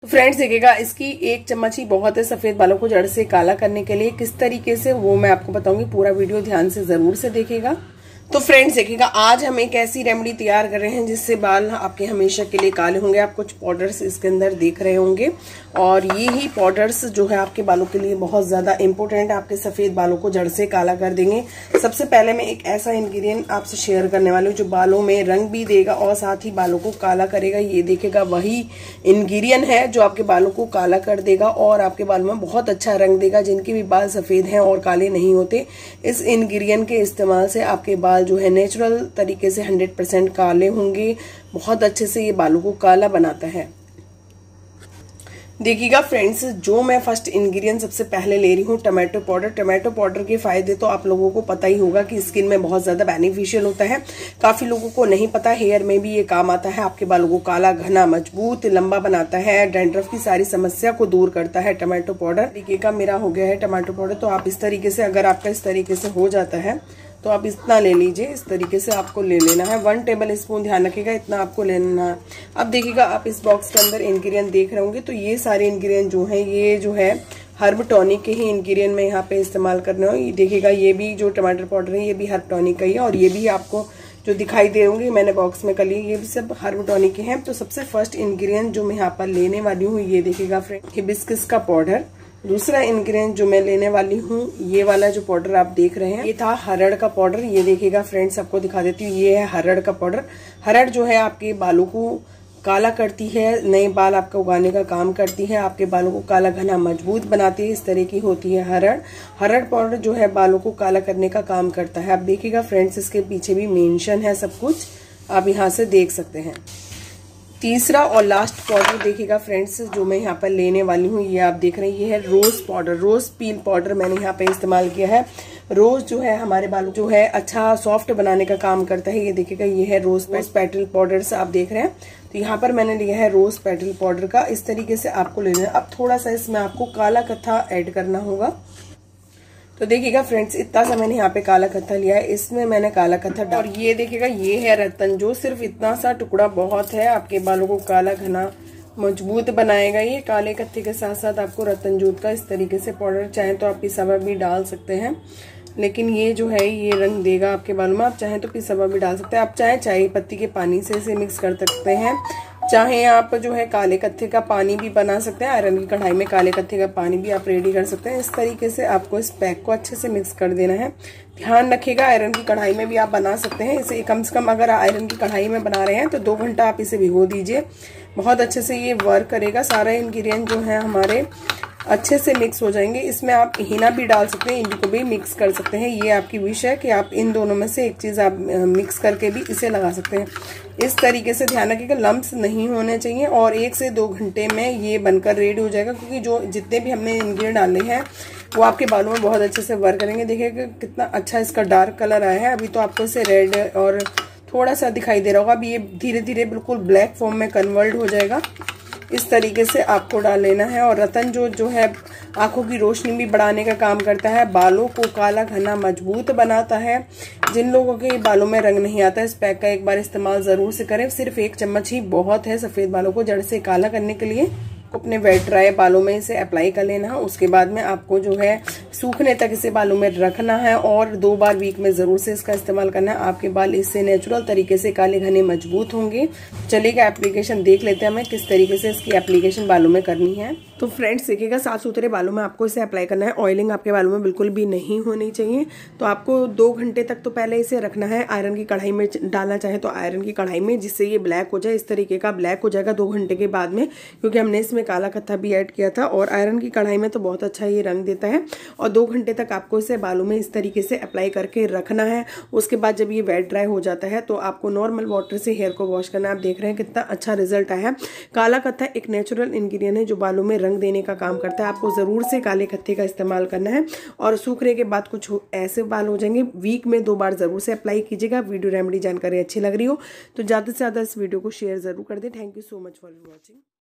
Friends देखिएगा, इसकी 1 चम्मच ही बहुत है सफेद बालों को जड़ से काला करने के लिए। किस तरीके से वो मैं आपको बताऊंगी, पूरा वीडियो ध्यान से जरूर से देखिएगा। तो फ्रेंड्स देखिएगा, आज हम एक ऐसी रेमेडी तैयार कर रहे हैं जिससे बाल आपके हमेशा के लिए काले होंगे। आप कुछ पाउडर्स इसके अंदर देख रहे होंगे और ये ही पाउडर्स जो है आपके बालों के लिए बहुत ज्यादा इंपॉर्टेंट है, आपके सफेद बालों को जड़ से काला कर देंगे। सबसे पहले मैं एक ऐसा इंग्रेडिएंट आपसे शेयर करने वाली हूँ जो बालों में रंग भी देगा और साथ ही बालों को काला करेगा। ये देखिएगा, वही इंग्रेडिएंट है जो आपके बालों को काला कर देगा और आपके बालों में बहुत अच्छा रंग देगा। जिनके भी बाल सफेद हैं और काले नहीं होते, इस इंग्रेडिएंट के इस्तेमाल से आपके बाल जो है नेचुरल तरीके से 100% काले होंगे। बहुत अच्छे से ये बालों को काला बनाता है। देखिएगा फ्रेंड्स, जो मैं फर्स्ट इंग्रेडिएंट सबसे पहले ले रही हूँ टमाटो पाउडर। टमाटो पाउडर के फायदे तो आप लोगों को पता ही होगा कि स्किन में बहुत ज्यादा बेनिफिशियल होता है। काफी लोगों को नहीं पता, हेयर में भी ये काम आता है। आपके बालों को काला, घना, मजबूत, लंबा बनाता है। डैंड्रफ की सारी समस्या को दूर करता है टमाटो पाउडर। तरीके का मेरा हो गया है टमाटो पाउडर। तो आप इस तरीके से, अगर आपका इस तरीके से हो जाता है तो आप इतना ले लीजिए। इस तरीके से आपको ले लेना है। 1 टेबल स्पून, ध्यान रखिएगा, इतना आपको लेना है। अब देखिएगा, आप इस बॉक्स के अंदर इंग्रेडिएंट देख रहे होंगे। तो ये सारे इंग्रेडिएंट जो है, ये जो है हर्ब टॉनिक के ही इंग्रेडिएंट में यहाँ पे इस्तेमाल करने हो। देखिएगा, ये भी जो टमाटर पाउडर है ये भी हर्ब टॉनिक का ही है और ये भी आपको जो दिखाई दे होंगे मैंने बॉक्स में कर ली, ये भी सब हर्ब टॉनिक के हैं। तो सबसे फर्स्ट इंग्रेडिएंट जो मैं यहाँ पर लेने वाली हूँ, ये देखिएगा फ्रेंड, हिबिस्कस का पाउडर। दूसरा इंग्रेडिएंट जो मैं लेने वाली हूँ, ये वाला जो पाउडर आप देख रहे हैं, ये था हरड़ का पाउडर। ये देखिएगा फ्रेंड्स, आपको दिखा देती हूँ, ये है हरड़ का पाउडर। हरड़ जो है आपके बालों को काला करती है, नए बाल आपका उगाने का काम करती है, आपके बालों को काला, घना, मजबूत बनाती है। इस तरह की होती है हरड़। हरड़ पाउडर जो है बालों को काला करने का काम करता है। आप देखिएगा फ्रेंड्स, इसके पीछे भी मेंशन है सब कुछ, आप यहाँ से देख सकते हैं। तीसरा और लास्ट पाउडर देखिएगा फ्रेंड्स, जो मैं यहाँ पर लेने वाली हूँ, ये आप देख रहे हैं, ये है रोज पाउडर। रोज पील पाउडर मैंने यहाँ पे इस्तेमाल किया है। रोज जो है हमारे बालों जो है अच्छा सॉफ्ट बनाने का काम करता है। ये देखिएगा, ये है रोज पेटल पाउडर से आप देख रहे हैं। तो यहाँ पर मैंने लिया है रोज पेटल पाउडर का। इस तरीके से आपको लेना है। अब थोड़ा सा इसमें आपको काला कत्था ऐड करना होगा। तो देखिएगा फ्रेंड्स, इतना सा मैंने यहाँ पे काला कत्था लिया है, इसमें मैंने काला कत्था डाल। और ये देखिएगा, ये है रतन, जो सिर्फ इतना सा टुकड़ा बहुत है, आपके बालों को काला, घना, मजबूत बनाएगा। ये काले कत्थे के साथ साथ आपको रतन जूत का इस तरीके से पाउडर, चाहे तो आप पिसा हुआ भी डाल सकते हैं, लेकिन ये जो है ये रंग देगा आपके बालों में। आप चाहें तो पिसा हुआ भी डाल सकते हैं। आप चाहे चाय पत्ती के पानी से इसे मिक्स कर सकते हैं, चाहे आप जो है काले कत्थे का पानी भी बना सकते हैं। आयरन की कढ़ाई में काले कत्थे का पानी भी आप रेडी कर सकते हैं। इस तरीके से आपको इस पैक को अच्छे से मिक्स कर देना है। ध्यान रखिएगा, आयरन की कढ़ाई में भी आप बना सकते हैं। इसे कम से कम अगर आयरन की कढ़ाई में बना रहे हैं तो 2 घंटा आप इसे भिगो दीजिए। बहुत अच्छे से ये वर्क करेगा। सारा इंग्रेडिएंट जो है हमारे अच्छे से मिक्स हो जाएंगे। इसमें आप हिना भी डाल सकते हैं, इनको भी मिक्स कर सकते हैं। ये आपकी विश है कि आप इन दोनों में से एक चीज आप मिक्स करके भी इसे लगा सकते हैं। इस तरीके से ध्यान रखिएगा, लम्प्स नहीं होने चाहिए और 1 से 2 घंटे में ये बनकर रेडी हो जाएगा। क्योंकि जो जितने भी हमने इंग्रेडिएंट डाले हैं वो आपके बालों में बहुत अच्छे से वर्क करेंगे। देखिएगा कितना अच्छा इसका डार्क कलर आया है। अभी तो आपको इसे रेड और थोड़ा सा दिखाई दे रहा होगा। अभी ये धीरे धीरे बिल्कुल ब्लैक फॉर्म में कन्वर्ट हो जाएगा। इस तरीके से आपको डाल लेना है। और रतन जो है आंखों की रोशनी भी बढ़ाने का काम करता है, बालों को काला, घना, मजबूत बनाता है। जिन लोगों के बालों में रंग नहीं आता, इस पैक का एक बार इस्तेमाल जरूर से करें। सिर्फ 1 चम्मच ही बहुत है सफेद बालों को जड़ से काला करने के लिए। अपने वेट ड्राई बालों में इसे अप्लाई कर लेना है। उसके बाद में आपको जो है सूखने तक इसे बालों में रखना है और 2 बार वीक में जरूर से इसका इस्तेमाल करना है। आपके बाल इससे नेचुरल तरीके से काले, घने, मजबूत होंगे। चलिएगा एप्लीकेशन देख लेते हैं हमें किस तरीके से इसकी एप्लीकेशन बालों में करनी है। तो फ्रेंड्स देखिएगा, साफ सुथरे बालों में आपको इसे अप्लाई करना है। ऑयलिंग आपके बालों में बिल्कुल भी नहीं होनी चाहिए। तो आपको 2 घंटे तक तो पहले इसे रखना है। आयरन की कढ़ाई में डालना चाहे तो आयरन की कढ़ाई में, जिससे ये ब्लैक हो जाए। इस तरीके का ब्लैक हो जाएगा 2 घंटे के बाद में, क्योंकि हमने इसमें काला कत्था भी ऐड किया था। और आयरन की कढ़ाई में तो बहुत अच्छा ये रंग देता है। और 2 घंटे तक आपको इसे बालों में इस तरीके से अप्लाई करके रखना है। उसके बाद जब ये वेट ड्राई हो जाता है तो आपको नॉर्मल वाटर से हेयर को वॉश करना है। आप देख रहे हैं कितना अच्छा रिजल्ट आया है। काला कत्था एक नेचुरल इंग्रेडिएंट है जो बालों में रंग देने का काम करता है। आपको जरूर से काले कत्थे का इस्तेमाल करना है। और सूखने के बाद कुछ ऐसे बाल हो जाएंगे। वीक में 2 बार जरूर से अप्लाई कीजिएगा। वीडियो रेमेडी जानकारी अच्छी लग रही हो तो ज्यादा से ज्यादा इस वीडियो को शेयर जरूर कर दें। Thank you so much for watching.